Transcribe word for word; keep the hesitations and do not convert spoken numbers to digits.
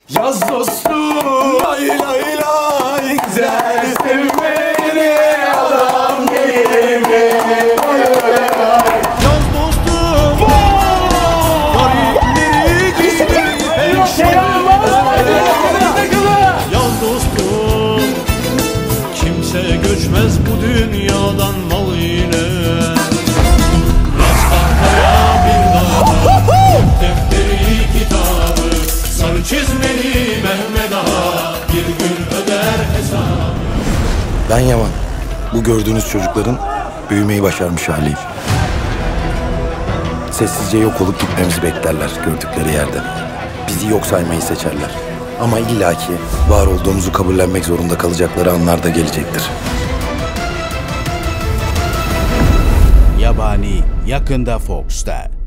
Yaz dostum, lay lay lay, güzel sevmeni adam gelir mi? Yaz dostum, garipleri gibi yaz dostum, kimse göçmez bu dünyadan mal ile. Yaz tahtaya bir daha, defteri kitabı, sarı çizmeli Mehmet Ağa bir gün öder hesabı. Ben Yaman, bu gördüğünüz çocukların büyümeyi başarmış haliyim. Sessizce yok olup gitmemizi beklerler gördükleri yerde. Bizi yok saymayı seçerler. Ama illaki var olduğumuzu kabullenmek zorunda kalacakları anlar da gelecektir. Yabani yakında Fox'ta.